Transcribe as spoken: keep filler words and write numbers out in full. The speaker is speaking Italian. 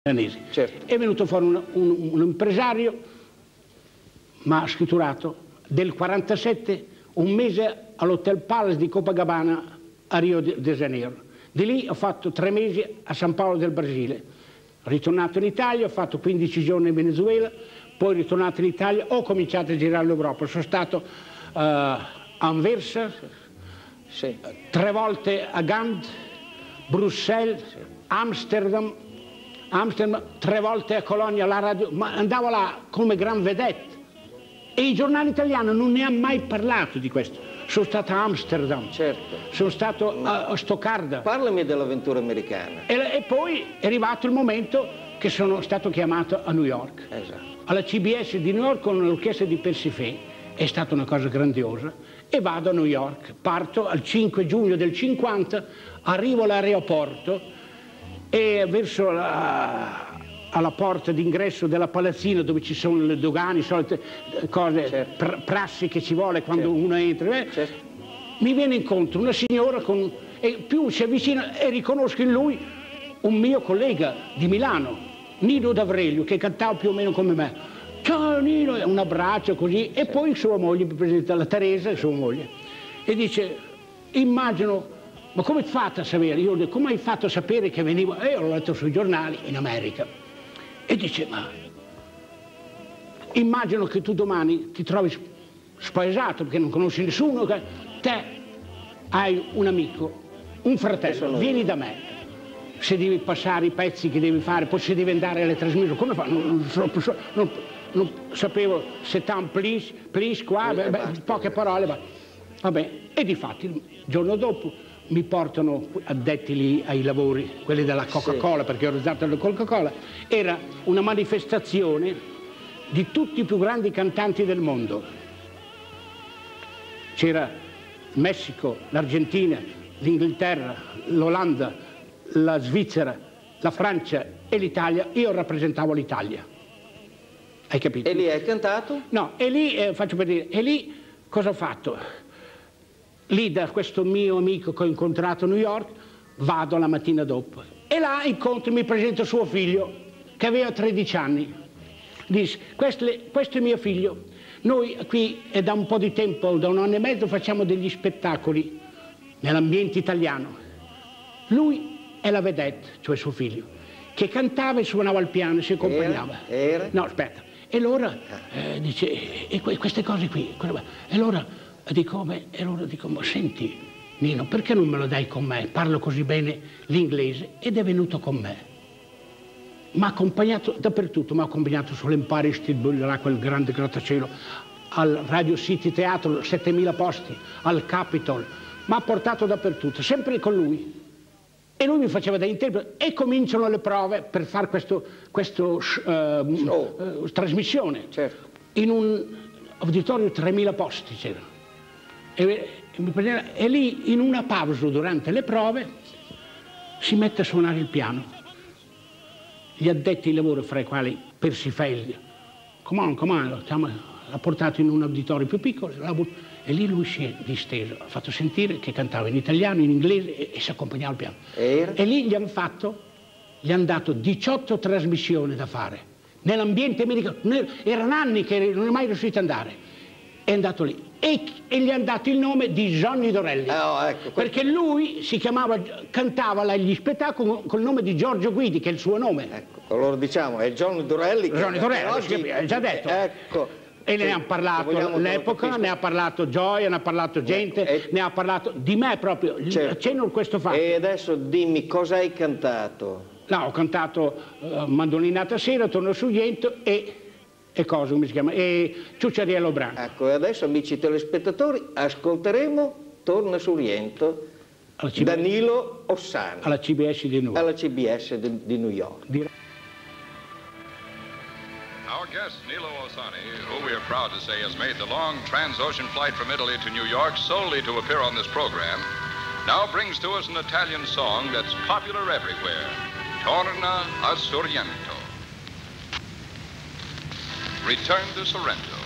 Certo. È venuto fuori un, un, un impresario, mi ha scritturato del quarantasette un mese all'Hotel Palace di Copacabana a Rio de Janeiro. Di lì ho fatto tre mesi a San Paolo del Brasile. Ritornato in Italia, ho fatto quindici giorni in Venezuela, poi ritornato in Italia, ho cominciato a girare l'Europa. Sono stato uh, a Anversa, sì. tre volte a Gand, Bruxelles, sì. Amsterdam, Amsterdam, tre volte a Colonia, la radio, ma andavo là come gran vedette. E i giornali italiani non ne hanno mai parlato di questo. Sono stato a Amsterdam, certo. Sono stato a, a Stoccarda. Parlami dell'avventura americana. E, e poi è arrivato il momento che sono stato chiamato a New York. Esatto. Alla C B S di New York con l'orchestra di Percy Faith. È stata una cosa grandiosa. E vado a New York. Parto al cinque giugno del cinquanta, arrivo all'aeroporto e verso la... alla porta d'ingresso della palazzina dove ci sono le dogane, solite cose, certo. pr prassi che ci vuole quando certo. uno entra. Eh, certo. Mi viene incontro una signora con, e più si avvicina e riconosco in lui un mio collega di Milano, Nino D'Avrelio, che cantava più o meno come me. Ciao Nino, un abbraccio così. E poi sua moglie mi presenta, la Teresa, sua moglie, e dice, immagino, ma come fate a sapere? Io dico, come hai fatto a sapere che venivo? E io l'ho letto sui giornali in America. E dice, ma immagino che tu domani ti trovi spaesato perché non conosci nessuno, che te hai un amico, un fratello, vieni da me, se devi passare i pezzi che devi fare, poi se devi andare alle trasmissioni, come fa? Non, non, non, non sapevo, se tam please, please qua, beh, beh, poche parole, ma vabbè. E difatti il giorno dopo mi portano addetti lì ai lavori, quelli della Coca-Cola, sì. Perché ho usato la Coca-Cola. Era una manifestazione di tutti i più grandi cantanti del mondo. C'era il Messico, l'Argentina, l'Inghilterra, l'Olanda, la Svizzera, la Francia e l'Italia. Io rappresentavo l'Italia. Hai capito? E lì hai cantato? No, e lì, eh, faccio per dire, e lì cosa ho fatto? Lì da questo mio amico che ho incontrato a New York vado la mattina dopo e là incontro, mi presento suo figlio che aveva tredici anni. Dice, questo, questo è mio figlio, noi qui è da un po' di tempo, da un anno e mezzo facciamo degli spettacoli nell'ambiente italiano. Lui è la vedette, cioè suo figlio, che cantava e suonava il piano e si accompagnava. Era? Era? No, aspetta. E allora eh, dice, e queste cose qui, e allora dico, beh, e allora dico, ma senti Nino, perché non me lo dai con me? Parlo così bene l'inglese. Ed è venuto con me. Mi ha accompagnato dappertutto, mi ha accompagnato sull'Empire State Building, quel grande grattacielo, al Radio City Teatro, settemila posti, al Capitol, mi ha portato dappertutto, sempre con lui. E lui mi faceva da interprete e cominciano le prove per fare questo, questo uh, oh. uh, trasmissione. Certo. In un auditorio tremila posti c'erano. E, e lì in una pausa durante le prove si mette a suonare il piano. Gli addetti ai lavori, fra i quali Percy Faith, come on, come on, l'ha portato in un auditorio più piccolo e lì lui si è disteso, ha fatto sentire che cantava in italiano, in inglese e, e si accompagnava al piano. Era? E lì gli hanno fatto, gli hanno dato diciotto trasmissioni da fare nell'ambiente americano. Erano anni che non è mai riuscito ad andare. È andato lì e, e gli hanno dato il nome di Johnny Dorelli, oh, ecco, perché lui si chiamava, cantava gli spettacoli col nome di Giorgio Guidi, che è il suo nome. Ecco, allora diciamo, è Johnny Dorelli che Johnny Dorelli, oggi Ecco, e ne sì, ha parlato all'epoca, ne ha parlato Gioia, ne ha parlato gente, ecco, e... ne ha parlato di me proprio, certo. Accenno questo fatto. E adesso dimmi cosa hai cantato? No, ho cantato uh, Mandolinata Sera, Torno su Iento e... e cosa, come si chiama? E Ciucciariello Branco. Ecco, e adesso, amici telespettatori, ascolteremo Torna su Riento, Danilo Ossani. Alla C B S di New York. Alla C B S di, di New York. Our guest, Nilo Ossani, who we are proud to say has made the long trans-ocean flight from Italy to New York solely to appear on this program, now brings to us an Italian song that's popular everywhere, Torna a Sorrento. Return to Sorrento.